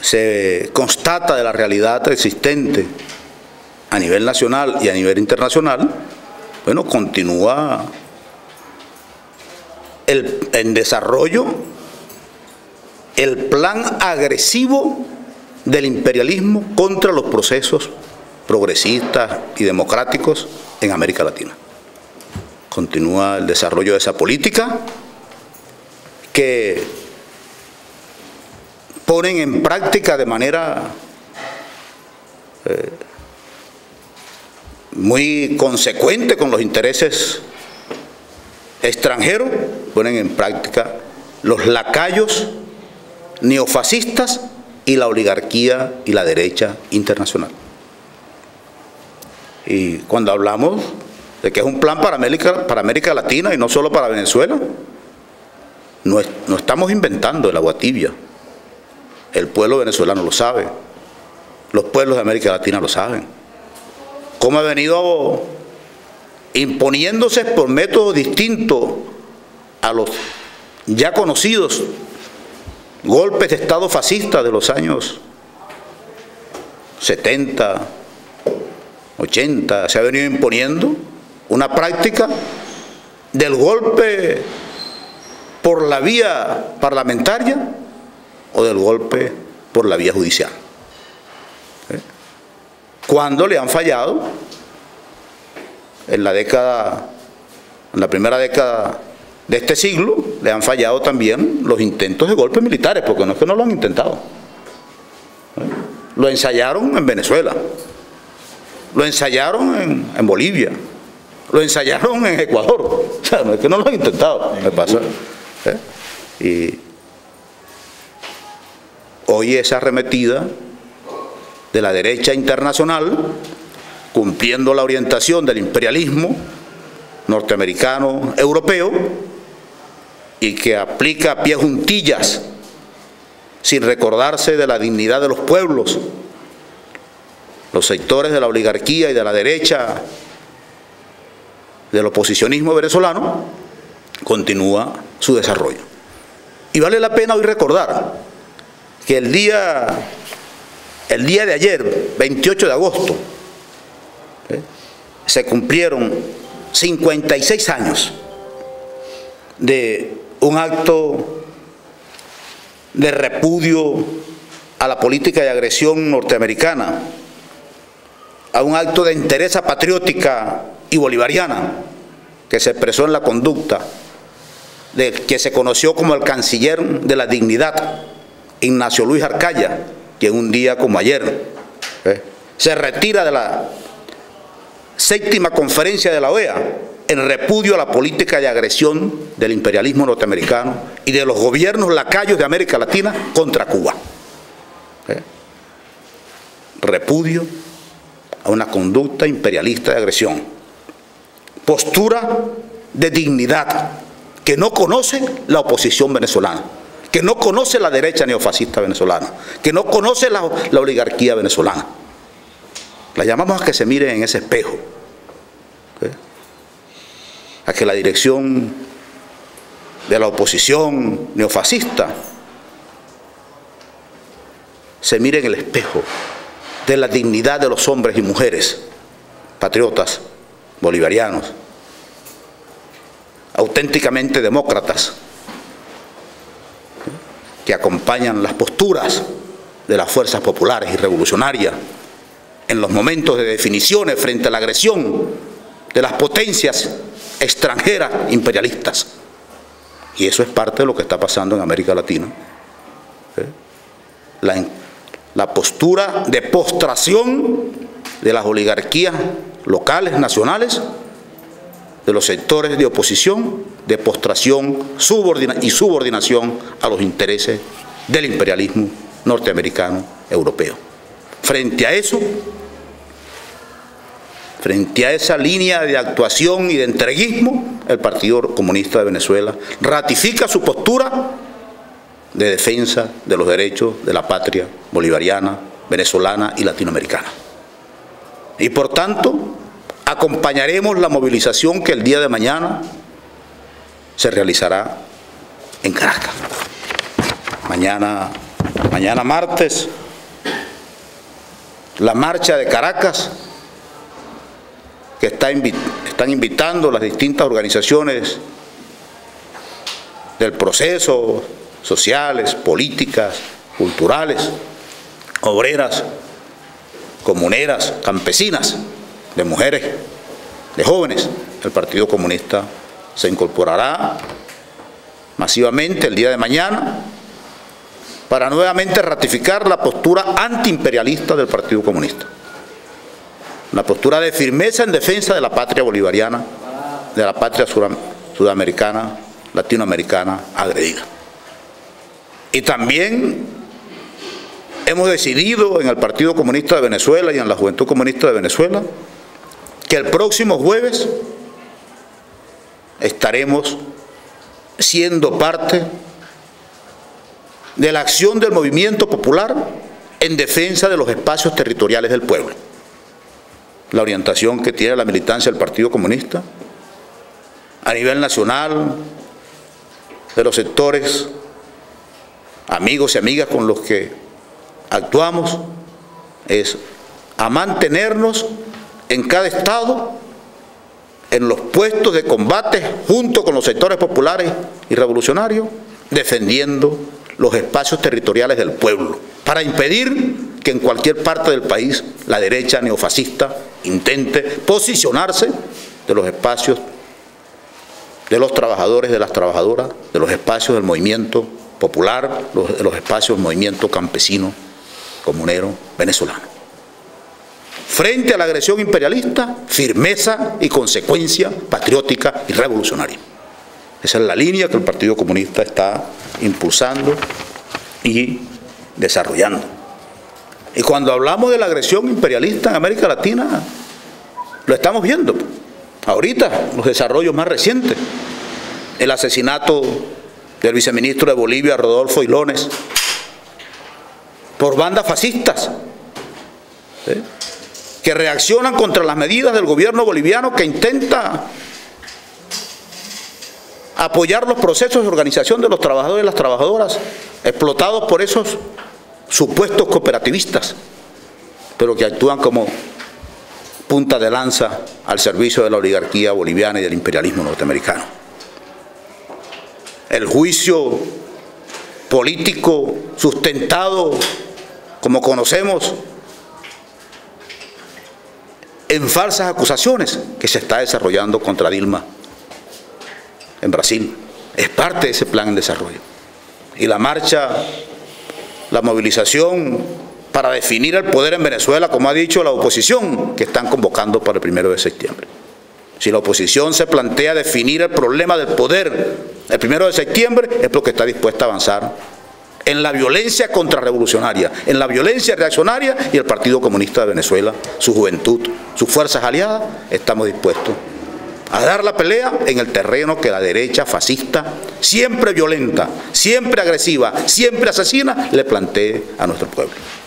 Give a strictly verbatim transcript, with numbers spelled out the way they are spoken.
se constata de la realidad existente a nivel nacional y a nivel internacional, bueno, continúa el, en desarrollo el plan agresivo del imperialismo contra los procesos progresistas y democráticos en América Latina. Continúa el desarrollo de esa política que ponen en práctica de manera eh, muy consecuente con los intereses extranjeros, ponen en práctica los lacayos neofascistas y la oligarquía y la derecha internacional. Y cuando hablamos de que es un plan para América, para América Latina y no solo para Venezuela, no, es, no estamos inventando el agua tibia. El pueblo venezolano lo sabe, los pueblos de América Latina lo saben. Cómo ha venido imponiéndose por métodos distintos a los ya conocidos golpes de Estado fascista de los años setenta, ochenta, se ha venido imponiendo una práctica del golpe por la vía parlamentaria o del golpe por la vía judicial. ¿Eh? Cuando le han fallado en la década, en la primera década de este siglo, le han fallado también los intentos de golpes militares, porque no es que no lo han intentado. ¿Eh? Lo ensayaron en Venezuela, lo ensayaron en, en Bolivia, lo ensayaron en Ecuador. O sea, no es que no lo han intentado, me pasa. ¿Eh? Y hoy esa arremetida de la derecha internacional, cumpliendo la orientación del imperialismo norteamericano, europeo, y que aplica a pie juntillas, sin recordarse de la dignidad de los pueblos, los sectores de la oligarquía y de la derecha, del oposicionismo venezolano, continúa su desarrollo. Y vale la pena hoy recordar que el día, el día de ayer, veintiocho de agosto, ¿eh? se cumplieron cincuenta y seis años de un acto de repudio a la política de agresión norteamericana, a un acto de entereza patriótica y bolivariana que se expresó en la conducta de que se conoció como el canciller de la dignidad, Ignacio Luis Arcaya, que en un día como ayer ¿eh? se retira de la séptima conferencia de la O E A en repudio a la política de agresión del imperialismo norteamericano y de los gobiernos lacayos de América Latina contra Cuba. ¿Eh? Repudio a una conducta imperialista de agresión. Postura de dignidad que no conoce la oposición venezolana, que no conoce la derecha neofascista venezolana, que no conoce la, la oligarquía venezolana. La llamamos a que se miren en ese espejo, ¿eh? a que la dirección de la oposición neofascista se mire en el espejo de la dignidad de los hombres y mujeres patriotas, bolivarianos, auténticamente demócratas, que acompañan las posturas de las fuerzas populares y revolucionarias en los momentos de definiciones frente a la agresión de las potencias extranjeras imperialistas. Y eso es parte de lo que está pasando en América Latina. ¿Eh? La, la postura de postración de las oligarquías locales, nacionales, de los sectores de oposición, de postración subordina y subordinación a los intereses del imperialismo norteamericano europeo. Frente a eso, frente a esa línea de actuación y de entreguismo, el Partido Comunista de Venezuela ratifica su postura de defensa de los derechos de la patria bolivariana, venezolana y latinoamericana. Y por tanto, acompañaremos la movilización que el día de mañana se realizará en Caracas. Mañana mañana martes, la marcha de Caracas, que está invi- están invitando las distintas organizaciones del proceso, sociales, políticas, culturales, obreras, comuneras, campesinas, de mujeres, de jóvenes. El Partido Comunista se incorporará masivamente el día de mañana para nuevamente ratificar la postura antiimperialista del Partido Comunista. Una postura de firmeza en defensa de la patria bolivariana, de la patria sudamericana, latinoamericana agredida. Y también hemos decidido en el Partido Comunista de Venezuela y en la Juventud Comunista de Venezuela que el próximo jueves estaremos siendo parte de la acción del movimiento popular en defensa de los espacios territoriales del pueblo. La orientación que tiene la militancia del Partido Comunista a nivel nacional, de los sectores amigos y amigas con los que actuamos, es a mantenernos en cada estado en los puestos de combate junto con los sectores populares y revolucionarios, defendiendo los espacios territoriales del pueblo, para impedir que en cualquier parte del país la derecha neofascista intente posicionarse de los espacios de los trabajadores, de las trabajadoras, de los espacios del movimiento popular, los, de los espacios del movimiento campesino, comunero, venezolano. Frente a la agresión imperialista, firmeza y consecuencia patriótica y revolucionaria. Esa es la línea que el Partido Comunista está impulsando y desarrollando. Y cuando hablamos de la agresión imperialista en América Latina, lo estamos viendo. Ahorita, los desarrollos más recientes, el asesinato del viceministro de Bolivia, Rodolfo Hilones, por bandas fascistas, ¿sí?, que reaccionan contra las medidas del gobierno boliviano que intenta apoyar los procesos de organización de los trabajadores y las trabajadoras explotados por esos supuestos cooperativistas, pero que actúan como punta de lanza al servicio de la oligarquía boliviana y del imperialismo norteamericano. El juicio político sustentado, como conocemos, en falsas acusaciones que se está desarrollando contra Dilma en Brasil, es parte de ese plan en desarrollo. Y la marcha, la movilización para definir el poder en Venezuela, como ha dicho la oposición, que están convocando para el primero de septiembre. Si la oposición se plantea definir el problema del poder el primero de septiembre, es porque está dispuesta a avanzar en la violencia contrarrevolucionaria, en la violencia reaccionaria, y el Partido Comunista de Venezuela, su juventud, sus fuerzas aliadas, estamos dispuestos a dar la pelea en el terreno que la derecha fascista, siempre violenta, siempre agresiva, siempre asesina, le plantee a nuestro pueblo.